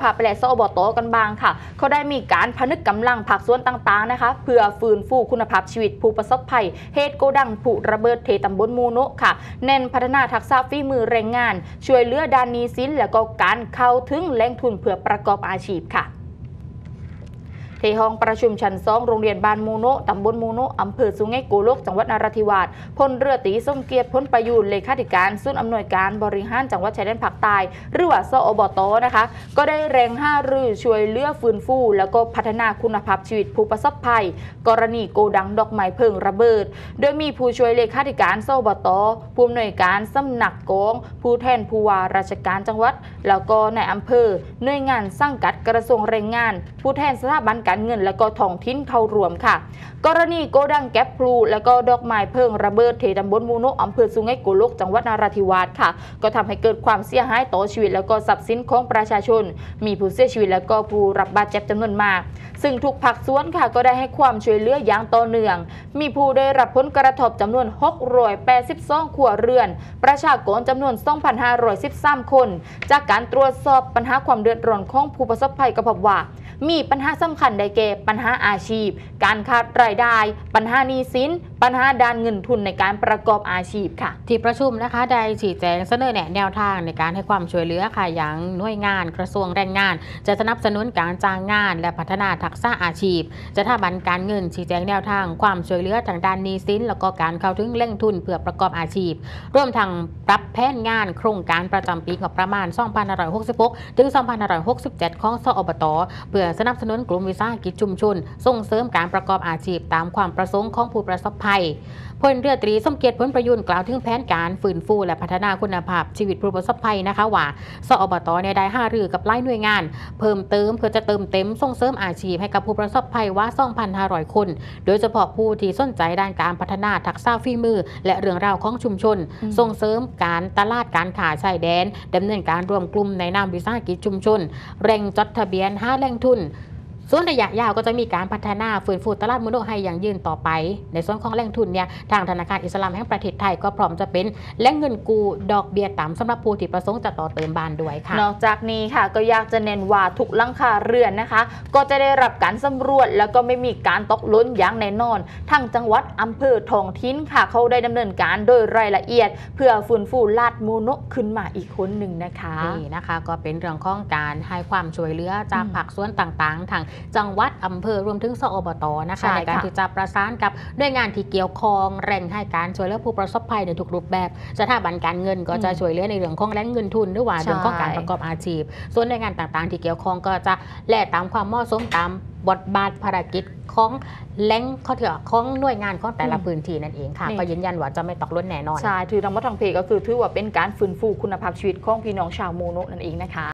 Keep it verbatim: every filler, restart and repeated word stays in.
พาไปแหล่สอบตกันบางค่ะเขาได้มีการผนึกกำลังผักส่วนต่างๆนะคะเพื่อฟื้นฟูคุณภาพชีวิตผู้ประสบภัยเหตุโกดังผุระเบิดเทตำบลมูโนะค่ะเน้นพัฒนาทักษะฝีมือแรงงานช่วยเหลือด้านหนี้สินและก็การเข้าถึงแหล่งทุนเพื่อประกอบอาชีพค่ะที่ห้องประชุมชั้นสองโรงเรียนบ้านมูโนะตำบลมูโนะอำเภอสุไหงโกลกจังหวัดนราธิวาสพลเรือตรีสมเกียรติพ้นประยูนเลขาธิการศูนย์อำนวยการบริหารจังหวัดชายแดนภาคใต้หรือว่าสอบตนะคะก็ได้แรงห้ารือช่วยเหลือฟื้นฟูแล้วก็พัฒนาคุณภาพชีวิตผู้ประสบภัยกรณีโกดังดอกไม้เพลิงระเบิดโดยมีผู้ช่วยเลขาธิการสอบตผู้อำนวยการสำนักกองผู้แทนผู้ว่าราชการจังหวัดแล้วก็ในอำเภอหน่วยงานสังกัดกระทรวงแรงงานผู้แทนสถาบันการเงินและก็ท้องถิ่นเข้ารวมค่ะกรณีโกดังแก๊ปพลูและก็ดอกไม้เพลิงระเบิดเทตำบลมูโนะอำเภอสุไหงโกลกจังหวัดนราธิวาสค่ะก็ทำให้เกิดความเสียหายต่อชีวิตและก็ทรัพย์สินของประชาชนมีผู้เสียชีวิตและก็ผู้รับบาดเจ็บจำนวนมากซึ่งทุกภาคส่วนค่ะก็ได้ให้ความช่วยเหลืออย่างต่อเนื่องมีผู้ได้รับผลกระทบจำนวนหกร้อยแปดสิบสองครัวเรือนประชากรจำนวน สองพันห้าร้อยสิบสาม คนจากการตรวจสอบปัญหาความเดือดร้อนของผู้ประสบภัยก็พบว่ามีปัญหาสำคัญได้แก่ปัญหาอาชีพการขาดรายได้ปัญหาหนี้สินปัญหาด้านเงินทุนในการประกอบอาชีพค่ะที่ประชุมนะคะได้ชี้แจงเสนอแนะแนวทางในการให้ความช่วยเหลือค่ะอย่างหน่วยงานกระทรวงแรงงานจะสนับสนุนการจ้างงานและพัฒนาทักษะอาชีพสถาบันการเงินชี้แจงแนวทางความช่วยเหลือทางด้านหนี้สินแล้วก็การเข้าถึงแหล่งทุนเพื่อประกอบอาชีพรวมทั้งปรับแผนงานโครงการประจำปีงบประมาณสองพันห้าร้อยหกสิบหกถึงสองพันห้าร้อยหกสิบเจ็ดของสอบตเพื่อสนับสนุนกลุ่มวิสาหกิจชุมชนส่งเสริมการประกอบอาชีพตามความประสงค์ของผู้ประสบภัยพลเรือตรีสมเกียรติพ้นประยุนกล่าวถึงแผนการฟื้นฟูและพัฒนาคุณภาพชีวิตผู้ประสบภัยนะคะว่าสอบตเนี่ยได้ห้ารือกับหลายหน่วยงานเพิ่มเติมเพื่อจะเติมเต็มส่งเสริมอาชีพให้กับผู้ประสบภัยว่า สองพันห้าร้อย คนโดยเฉพาะผู้ที่สนใจด้านการพัฒนาทักษะฝีมือและเรื่องราวของชุมชนส่งเสริมการตลาดการขายชายแดนดำเนินการรวมกลุ่มในนามวิสาหกิจชุมชนเร่งจดทะเบียนหาแหล่งทุนส่วนระยะยาวก็จะมีการพัฒนาฟื้นฟูตลาดมูโนะให้อย่างยืนต่อไปในส่วนของแหล่งทุนเนี่ยทางธนาคารอิสลามแห่งประเทศไทยก็พร้อมจะเป็นแหล่งเงินกู้ดอกเบี้ยต่ำสำหรับผู้ที่ประสงค์จะต่อเติมบ้านด้วยค่ะนอกจากนี้ค่ะก็อยากจะเน้นว่าทุกหลังคาเรือนนะคะก็จะได้รับการสำรวจแล้วก็ไม่มีการตกหล่นอย่างแน่นอนทั้งจังหวัดอำเภอท้องถิ่นค่ะเขาได้ดำเนินการโดยรายละเอียดเพื่อฟื้นฟูลาดมูโนะขึ้นมาอีกคนหนึ่งนะคะนี่นะคะก็เป็นเรื่องของการให้ความช่วยเหลือจากภาคส่วนต่างๆทางจังหวัดอำเภอรวมถึงสอบตนะคะในการที่จะประสานกับหน่วยงานที่เกี่ยวข้องแรงให้การช่วยเหลือผู้ประสบภัยในทุกรูปแบบสถาบันการเงินก็จะช่วยเหลือในเรื่องของแหล่งเงินทุนหรือว่าเรื่องของการประกอบอาชีพส่วนหน่วยงานต่างๆที่เกี่ยวข้องก็จะแลกตามความเหมาะสมตามบทบาทภารกิจของแหล่งข้อเถื่อของหน่วยงานของแต่ละพื้นที่นั่นเองค่ะก็ยืนยันว่าจะไม่ตกหล่นแน่นอนใช่ถือทั้งหมดทั้งเพก็คือถือว่าเป็นการฟื้นฟูคุณภาพชีวิตของพี่น้องชาวมูโนะนั่นเองนะคะ